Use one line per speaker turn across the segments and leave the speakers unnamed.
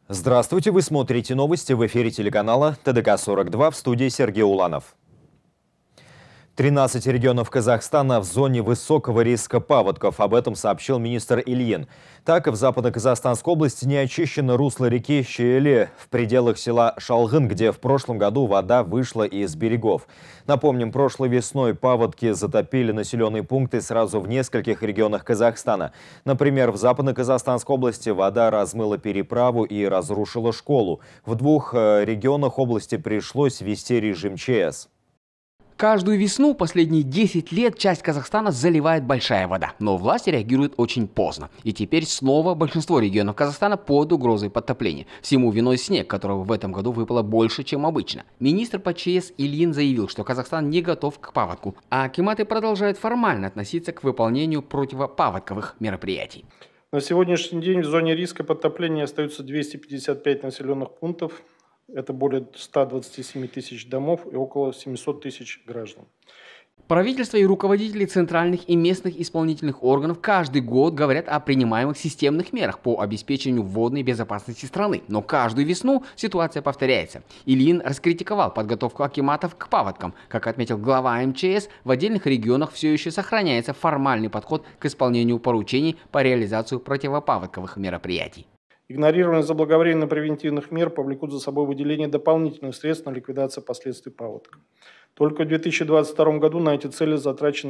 Здравствуйте, вы смотрите новости в эфире телеканала ТДК-42, в студии Сергей Уланов. 13 регионов Казахстана в зоне высокого риска паводков. Об этом сообщил министр Ильин. Так, в Западно-Казахстанской области не очищено русло реки Щеели в пределах села Шалгын, где в прошлом году вода вышла из берегов. Напомним, прошлой весной паводки затопили населенные пункты сразу в нескольких регионах Казахстана. Например, в Западно-Казахстанской области вода размыла переправу и разрушила школу. В двух регионах области пришлось ввести режим ЧС.
Каждую весну последние 10 лет часть Казахстана заливает большая вода. Но власти реагируют очень поздно. И теперь снова большинство регионов Казахстана под угрозой подтопления. Всему виной снег, которого в этом году выпало больше, чем обычно. Министр по ЧС Ильин заявил, что Казахстан не готов к паводку. А акиматы продолжают формально относиться к выполнению противопаводковых мероприятий.
На сегодняшний день в зоне риска подтопления остаются 255 населенных пунктов. Это более 127 тысяч домов и около 700 тысяч граждан.
Правительство и руководители центральных и местных исполнительных органов каждый год говорят о принимаемых системных мерах по обеспечению водной безопасности страны. Но каждую весну ситуация повторяется. Ильин раскритиковал подготовку акиматов к паводкам. Как отметил глава МЧС, в отдельных регионах все еще сохраняется формальный подход к исполнению поручений по реализации противопаводковых мероприятий.
Игнорирование заблаговременно-превентивных мер повлекут за собой выделение дополнительных средств на ликвидацию последствий паводка. Только в 2022 году на эти цели затрачено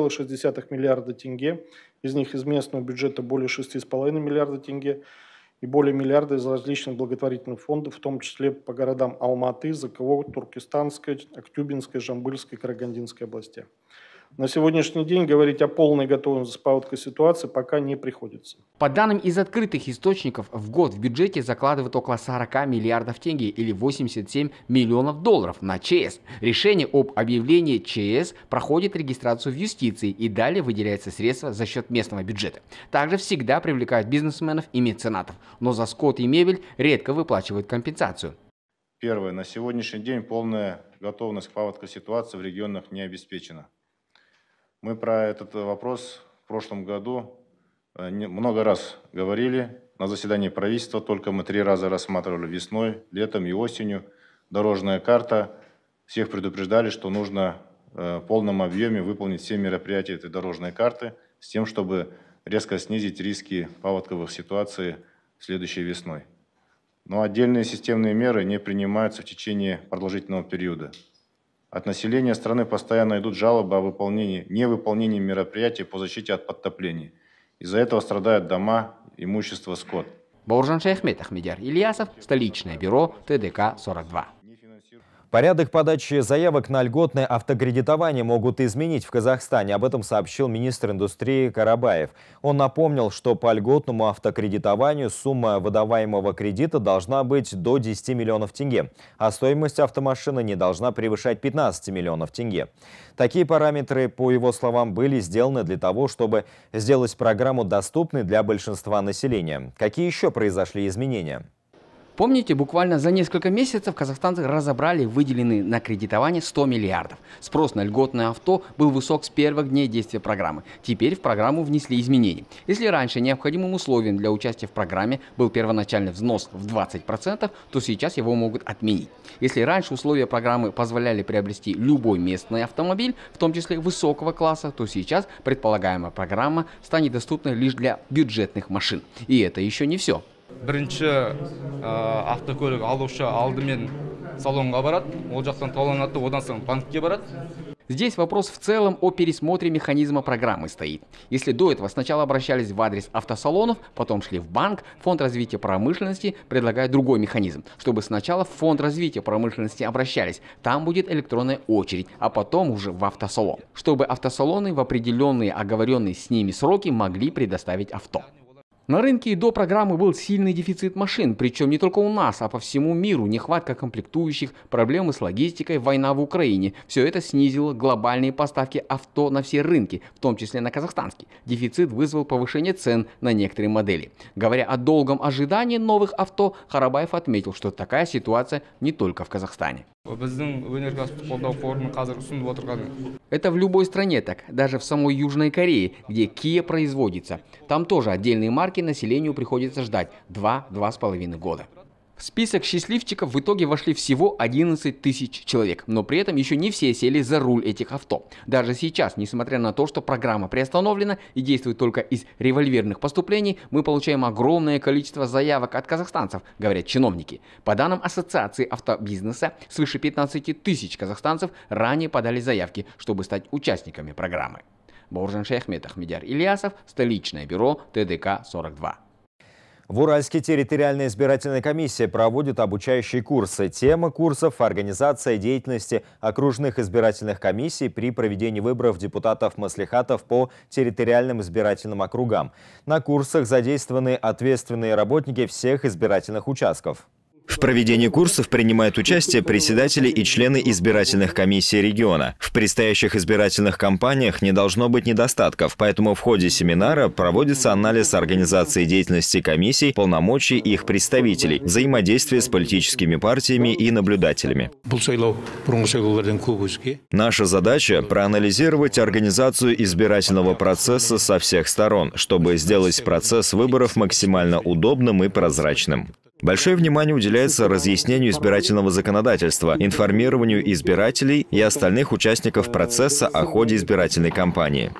7,6 миллиарда тенге, из них из местного бюджета более 6,5 миллиарда тенге и более миллиарда из различных благотворительных фондов, в том числе по городам Алматы, ЗКО, Туркестанской, Актюбинской, Жамбылской, Карагандинской областях. На сегодняшний день говорить о полной готовности паводковой ситуации пока не приходится.
По данным из открытых источников, в год в бюджете закладывают около 40 миллиардов тенге или 87 миллионов долларов на ЧС. Решение об объявлении ЧС проходит регистрацию в юстиции и далее выделяются средства за счет местного бюджета. Также всегда привлекают бизнесменов и меценатов, но за скот и мебель редко выплачивают компенсацию.
Первое. На сегодняшний день полная готовность к паводковой ситуации в регионах не обеспечена. Мы про этот вопрос в прошлом году много раз говорили на заседании правительства, только мы 3 раза рассматривали весной, летом и осенью. Дорожная карта, всех предупреждали, что нужно в полном объеме выполнить все мероприятия этой дорожной карты с тем, чтобы резко снизить риски паводковых ситуаций следующей весной. Но отдельные системные меры не принимаются в течение продолжительного периода. От населения страны постоянно идут жалобы о невыполнении мероприятий по защите от подтопления. Из-за этого страдают дома, имущество, скот.
Бауыржан Шаяхмет, Ахмедияр Ильясов, столичное бюро ТДК-42.
Порядок подачи заявок на льготное автокредитование могут изменить в Казахстане. Об этом сообщил министр индустрии Карабаев. Он напомнил, что по льготному автокредитованию сумма выдаваемого кредита должна быть до 10 миллионов тенге, а стоимость автомашины не должна превышать 15 миллионов тенге. Такие параметры, по его словам, были сделаны для того, чтобы сделать программу доступной для большинства населения. Какие еще произошли изменения?
Помните, буквально за несколько месяцев казахстанцы разобрали выделенные на кредитование 100 миллиардов. Спрос на льготное авто был высок с первых дней действия программы. Теперь в программу внесли изменения. Если раньше необходимым условием для участия в программе был первоначальный взнос в 20%, то сейчас его могут отменить. Если раньше условия программы позволяли приобрести любой местный автомобиль, в том числе высокого класса, то сейчас предполагаемая программа станет доступна лишь для бюджетных машин. И это еще не все.
Бірінші автокөлік алушы алдымен салонға барады, ол жақтан талонады, одан соң банкке барады.
Здесь вопрос в целом о пересмотре механизма программы стоит. Если до этого сначала обращались в адрес автосалонов, потом шли в банк, Фонд развития промышленности предлагает другой механизм, чтобы сначала в Фонд развития промышленности обращались, там будет электронная очередь, а потом уже в автосалон, чтобы автосалоны в определенные оговоренные с ними сроки могли предоставить авто. На рынке и до программы был сильный дефицит машин, причем не только у нас, а по всему миру. Нехватка комплектующих, проблемы с логистикой, война в Украине. Все это снизило глобальные поставки авто на все рынки, в том числе на казахстанский. Дефицит вызвал повышение цен на некоторые модели. Говоря о долгом ожидании новых авто, Карабаев отметил, что такая ситуация не только в Казахстане. Это в любой стране так, даже в самой Южной Корее, где Kia производится. Там тоже отдельные марки населению приходится ждать 2–2,5 года. В список счастливчиков в итоге вошли всего 11 тысяч человек, но при этом еще не все сели за руль этих авто. Даже сейчас, несмотря на то, что программа приостановлена и действует только из револьверных поступлений, мы получаем огромное количество заявок от казахстанцев, говорят чиновники. По данным Ассоциации автобизнеса, свыше 15 тысяч казахстанцев ранее подали заявки, чтобы стать участниками программы. Бауыржан Шаяхметов, Ахмедияр Ильясов, столичное бюро ТДК-42.
В Уральске территориальная избирательная комиссия проводит обучающие курсы. Тема курсов – организация деятельности окружных избирательных комиссий при проведении выборов депутатов-маслихатов по территориальным избирательным округам. На курсах задействованы ответственные работники всех избирательных участков.
В проведении курсов принимают участие председатели и члены избирательных комиссий региона. В предстоящих избирательных кампаниях не должно быть недостатков, поэтому в ходе семинара проводится анализ организации деятельности комиссий, полномочий их представителей, взаимодействие с политическими партиями и наблюдателями. Наша задача – проанализировать организацию избирательного процесса со всех сторон, чтобы сделать процесс выборов максимально удобным и прозрачным. Большое внимание уделяется разъяснению избирательного законодательства, информированию избирателей и остальных участников процесса о ходе избирательной кампании.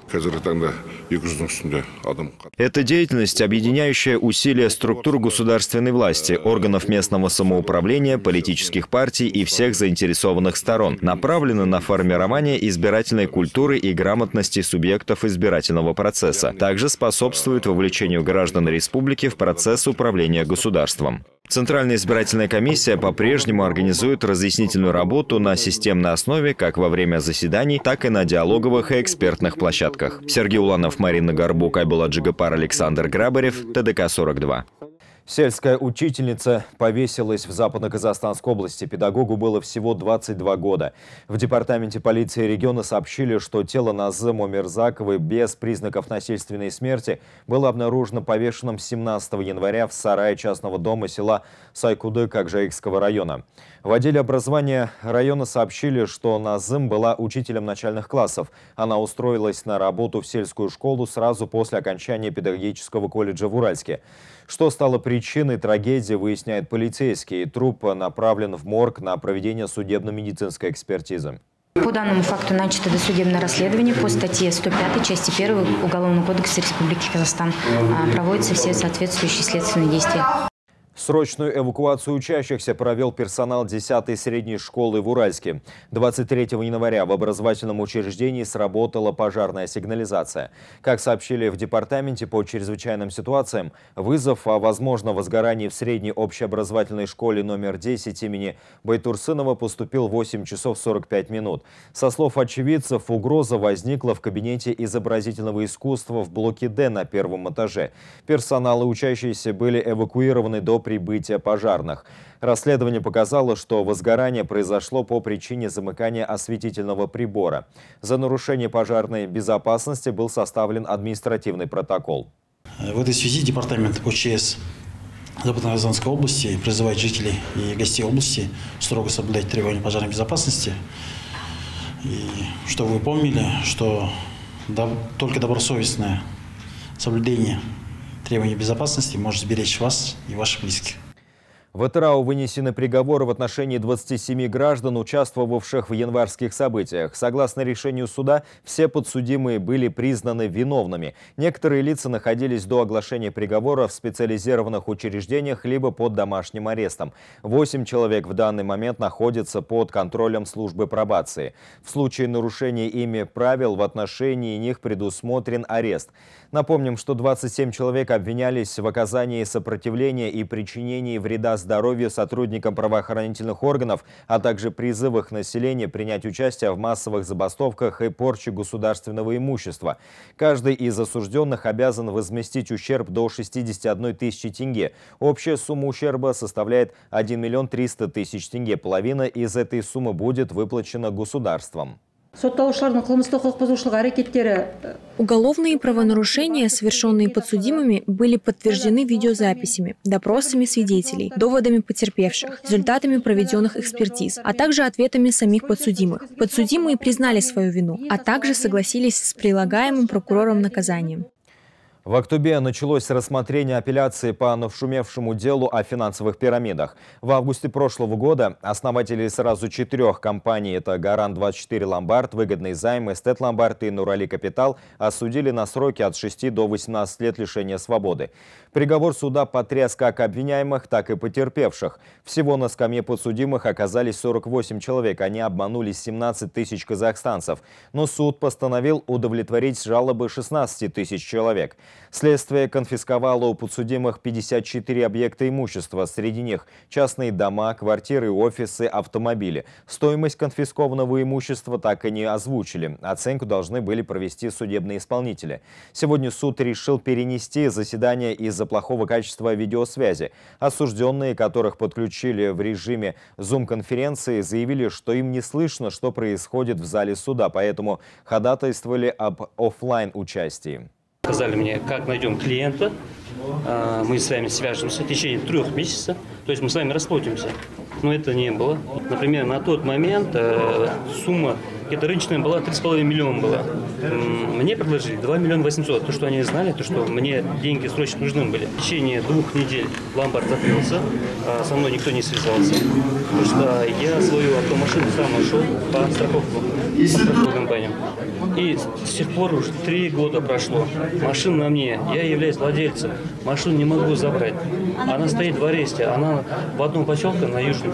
Это деятельность, объединяющая усилия структур государственной власти, органов местного самоуправления, политических партий и всех заинтересованных сторон, направлена на формирование избирательной культуры и грамотности субъектов избирательного процесса. Также способствует вовлечению граждан республики в процесс управления государством. Центральная избирательная комиссия по-прежнему организует разъяснительную работу на системной основе как во время заседаний, так и на диалоговых и экспертных площадках. Сергей Уланов, Марина Горбук, Айбула Джигапар, Александр Грабарев, ТДК-42.
Сельская учительница повесилась в Западно-Казахстанской области. Педагогу было всего 22 года. В департаменте полиции региона сообщили, что тело Назым Омирзаковой без признаков насильственной смерти было обнаружено повешенным 17 января в сарае частного дома села Сайкудык Акжаикского района. В отделе образования района сообщили, что Назым была учителем начальных классов. Она устроилась на работу в сельскую школу сразу после окончания педагогического колледжа в Уральске. Что стало причиной трагедии, выясняет полицейский. Труп направлен в морг на проведение судебно-медицинской экспертизы.
По данному факту начато досудебное расследование по статье 105 части 1 Уголовного кодекса Республики Казахстан. Проводятся все соответствующие следственные действия.
Срочную эвакуацию учащихся провел персонал 10-й средней школы в Уральске. 23 января в образовательном учреждении сработала пожарная сигнализация. Как сообщили в департаменте по чрезвычайным ситуациям, вызов о возможном возгорании в средней общеобразовательной школе номер 10 имени Байтурсынова поступил в 8 часов 45 минут. Со слов очевидцев, угроза возникла в кабинете изобразительного искусства в блоке Д на первом этаже. Персонал и учащиеся были эвакуированы до прибытия пожарных. Расследование показало, что возгорание произошло по причине замыкания осветительного прибора. За нарушение пожарной безопасности был составлен административный протокол.
В этой связи департамент ОЧС Западно-Казахстанской области призывает жителей и гостей области строго соблюдать требования пожарной безопасности. И чтобы вы помнили, что только добросовестное соблюдение требований безопасности может сберечь вас и ваших близких.
В ТРАУ вынесены приговоры в отношении 27 граждан, участвовавших в январских событиях. Согласно решению суда, все подсудимые были признаны виновными. Некоторые лица находились до оглашения приговора в специализированных учреждениях либо под домашним арестом. 8 человек в данный момент находятся под контролем службы пробации. В случае нарушения ими правил в отношении них предусмотрен арест. Напомним, что 27 человек обвинялись в оказании сопротивления и причинении вреда здоровью сотрудникам правоохранительных органов, а также призывах населения принять участие в массовых забастовках и порче государственного имущества. Каждый из осужденных обязан возместить ущерб до 61 тысячи тенге. Общая сумма ущерба составляет 1 300 000 тенге. Половина из этой суммы будет выплачена государством.
Уголовные правонарушения, совершенные подсудимыми, были подтверждены видеозаписями, допросами свидетелей, доводами потерпевших, результатами проведенных экспертиз, а также ответами самих подсудимых. Подсудимые признали свою вину, а также согласились с прилагаемым прокурором наказанием.
В Актубе началось рассмотрение апелляции по нашумевшему делу о финансовых пирамидах. В августе прошлого года основатели сразу 4 компаний – это Гарант-24 Ломбард, Выгодный займ, Эстет Ломбард и Нурали Капитал – осудили на сроки от 6 до 18 лет лишения свободы. Приговор суда потряс как обвиняемых, так и потерпевших. Всего на скамье подсудимых оказались 48 человек. Они обманули 17 тысяч казахстанцев. Но суд постановил удовлетворить жалобы 16 тысяч человек. Следствие конфисковало у подсудимых 54 объекта имущества. Среди них частные дома, квартиры, офисы, автомобили. Стоимость конфискованного имущества так и не озвучили. Оценку должны были провести судебные исполнители. Сегодня суд решил перенести заседание из-за плохого качества видеосвязи. Осужденные, которых подключили в режиме Zoom-конференции, заявили, что им не слышно, что происходит в зале суда, поэтому ходатайствовали об офлайн-участии.
Сказали мне, как найдем клиента, мы с вами свяжемся в течение 3 месяцев, то есть мы с вами расплатимся. Но это не было. Например, на тот момент сумма, это рыночная была, 3,5 миллиона была. Мне предложили 2 миллиона 800. То, что они знали, то, что мне деньги срочно нужны были. В течение 2 недель ломбард закрылся, со мной никто не связался. Потому что я свою автомашину сам нашел по страховку компаниям. И с тех пор уже 3 года прошло. Машина на мне. Я являюсь владельцем. Машину не могу забрать. Она стоит в аресте. Она в одном поселке на Южном,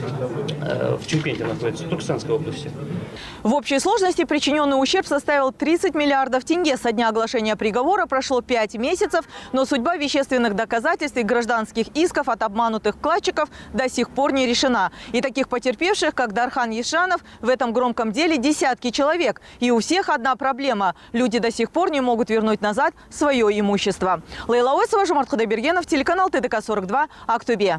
в Чимкенте находится, в Туркестанской области.
В общей сложности причиненный ущерб составил 30 миллиардов тенге. Со дня оглашения приговора прошло 5 месяцев, но судьба вещественных доказательств и гражданских исков от обманутых вкладчиков до сих пор не решена. И таких потерпевших, как Дархан Ешанов, в этом громком деле десятки человек. И у всех одна проблема – люди до сих пор не могут вернуть назад свое имущество. Лейла Ойсова, Жомарт Худайбергенов, телеканал ТДК-42, Актубе.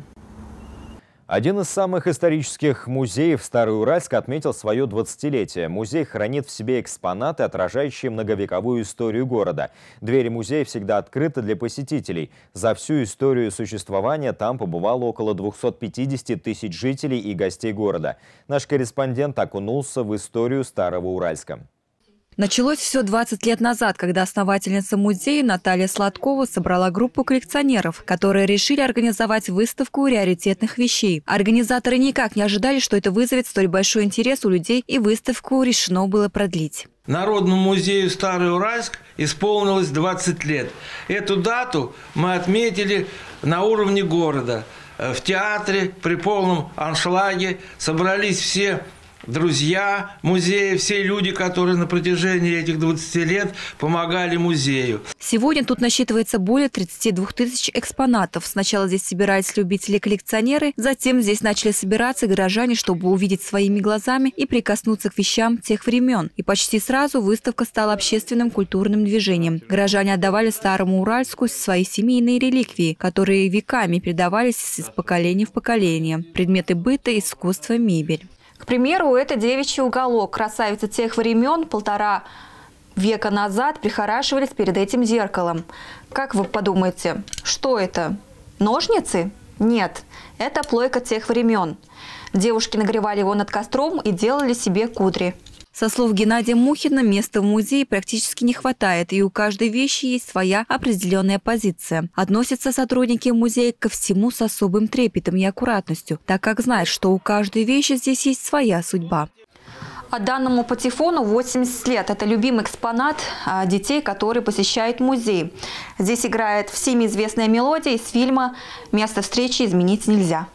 Один из самых исторических музеев Староуральск отметил свое 20-летие. Музей хранит в себе экспонаты, отражающие многовековую историю города. Двери музея всегда открыты для посетителей. За всю историю существования там побывало около 250 тысяч жителей и гостей города. Наш корреспондент окунулся в историю Старого Уральска.
Началось все 20 лет назад, когда основательница музея Наталья Сладкова собрала группу коллекционеров, которые решили организовать выставку раритетных вещей. Организаторы никак не ожидали, что это вызовет столь большой интерес у людей, и выставку решено было продлить.
Народному музею Старый Уральск исполнилось 20 лет. Эту дату мы отметили на уровне города. В театре при полном аншлаге собрались все друзья музея, все люди, которые на протяжении этих 20 лет помогали музею.
Сегодня тут насчитывается более 32 тысяч экспонатов. Сначала здесь собирались любители-коллекционеры, затем здесь начали собираться горожане, чтобы увидеть своими глазами и прикоснуться к вещам тех времен. И почти сразу выставка стала общественным культурным движением. Горожане отдавали Старому Уральску свои семейные реликвии, которые веками передавались из поколения в поколение. Предметы быта, искусства, мебель.
К примеру, это девичий уголок. Красавицы тех времен 1,5 века назад прихорашивались перед этим зеркалом. Как вы подумаете, что это? Ножницы? Нет, это плойка тех времен. Девушки нагревали его над костром и делали себе кудри.
Со слов Геннадия Мухина, места в музее практически не хватает, и у каждой вещи есть своя определенная позиция. Относятся сотрудники музея ко всему с особым трепетом и аккуратностью, так как знают, что у каждой вещи здесь есть своя судьба.
А данному патефону 80 лет. Это любимый экспонат детей, которые посещают музей. Здесь играет всеми известная мелодия из фильма «Место встречи изменить нельзя».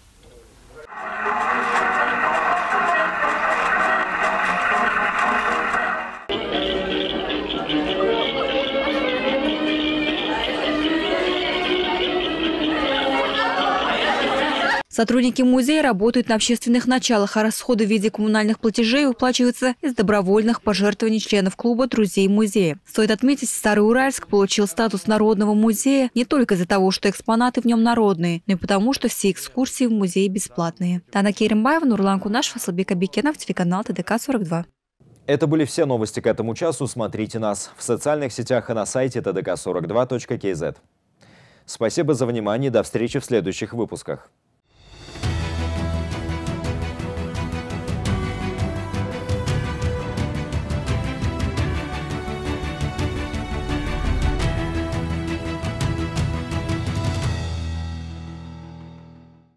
Сотрудники музея работают на общественных началах, а расходы в виде коммунальных платежей выплачиваются из добровольных пожертвований членов клуба «Друзей музея». Стоит отметить, Старый Уральск получил статус народного музея не только из-за того, что экспонаты в нем народные, но и потому, что все экскурсии в музее бесплатные. Тана Керимбаева, Нурлан Кунашев, Аслабек Абикенов, телеканал ТДК-42.
Это были все новости к этому часу. Смотрите нас в социальных сетях и на сайте tdk42.kz. Спасибо за внимание. До встречи в следующих выпусках.